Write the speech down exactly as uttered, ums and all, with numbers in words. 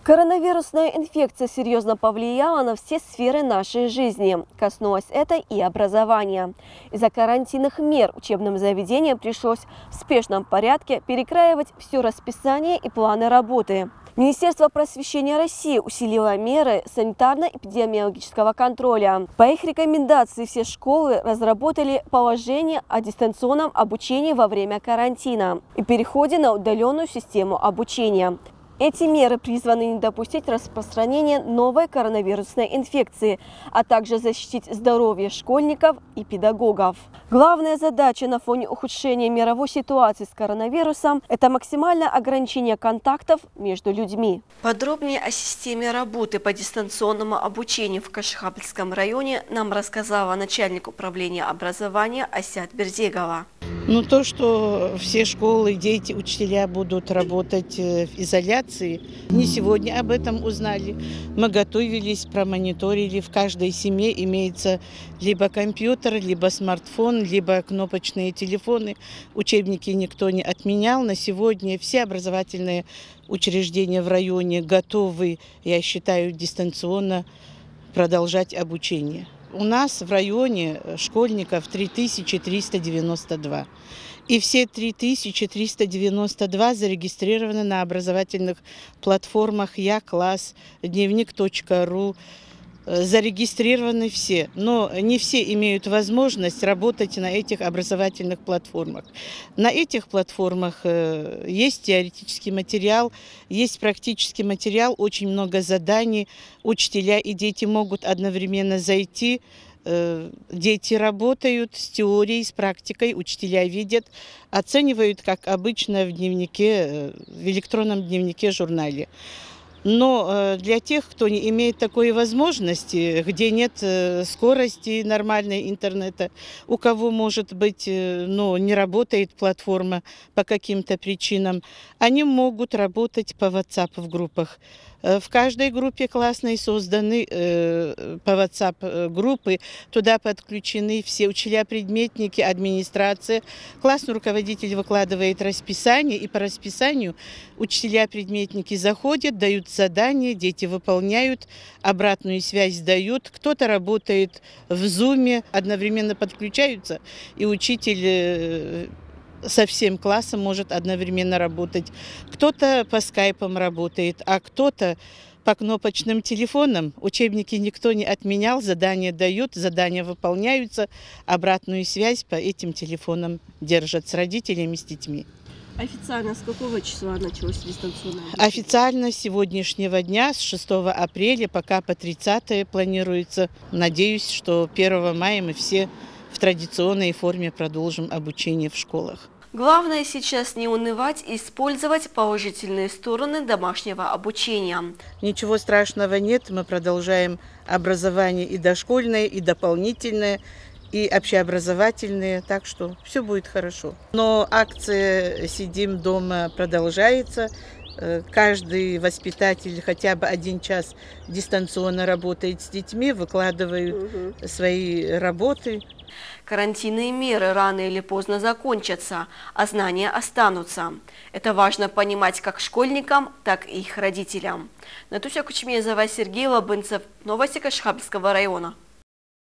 Коронавирусная инфекция серьезно повлияла на все сферы нашей жизни. Коснулось это и образования. Из-за карантинных мер учебным заведениям пришлось в спешном порядке перекраивать все расписание и планы работы. Министерство просвещения России усилило меры санитарно-эпидемиологического контроля. По их рекомендации все школы разработали положение о дистанционном обучении во время карантина и переходе на удаленную систему обучения. Эти меры призваны не допустить распространения новой коронавирусной инфекции, а также защитить здоровье школьников и педагогов. Главная задача на фоне ухудшения мировой ситуации с коронавирусом – это максимальное ограничение контактов между людьми. Подробнее о системе работы по дистанционному обучению в Кашхабльском районе нам рассказала начальник управления образования Асят Бердегова. Ну, то, что все школы, дети, учителя будут работать в изоляции, не сегодня об этом узнали. Мы готовились, промониторили. В каждой семье имеется либо компьютер, либо смартфон, либо кнопочные телефоны. Учебники никто не отменял. На сегодня все образовательные учреждения в районе готовы, я считаю, дистанционно продолжать обучение. У нас в районе школьников три тысячи триста девяносто два. И все три тысячи триста девяносто два зарегистрированы на образовательных платформах Я-класс, дневник точка ру. Зарегистрированы все, но не все имеют возможность работать на этих образовательных платформах. На этих платформах есть теоретический материал, есть практический материал, очень много заданий. Учителя и дети могут одновременно зайти. Дети работают с теорией, с практикой, учителя видят, оценивают, как обычно в дневнике, в электронном дневнике, журнале. Но для тех, кто не имеет такой возможности, где нет скорости нормальной интернета, у кого, может быть, ну, не работает платформа по каким-то причинам, они могут работать по WhatsApp в группах. В каждой группе классной созданы э, по WhatsApp группы, туда подключены все учителя-предметники, администрация. Классный руководитель выкладывает расписание, и по расписанию учителя-предметники заходят, дают задания, дети выполняют, обратную связь дают. Кто-то работает в Zoom, одновременно подключаются, и учитель э, со всем классом может одновременно работать. Кто-то по скайпам работает, а кто-то по кнопочным телефонам. Учебники никто не отменял, задания дают, задания выполняются, обратную связь по этим телефонам держат с родителями, с детьми. Официально с какого числа началось дистанционное обучение? Официально с сегодняшнего дня, с шестого апреля, пока по тридцатое планируется. Надеюсь, что первого мая мы все в традиционной форме продолжим обучение в школах. Главное сейчас не унывать и использовать положительные стороны домашнего обучения. Ничего страшного нет, мы продолжаем образование и дошкольное, и дополнительное, и общеобразовательное, так что все будет хорошо. Но акция «Сидим дома» продолжается. Каждый воспитатель хотя бы один час дистанционно работает с детьми, выкладывают угу. свои работы. Карантинные меры рано или поздно закончатся, а знания останутся. Это важно понимать как школьникам, так и их родителям. Натуся Кучмезова, Сергей Лабынцев. Новости Кашхабльского района.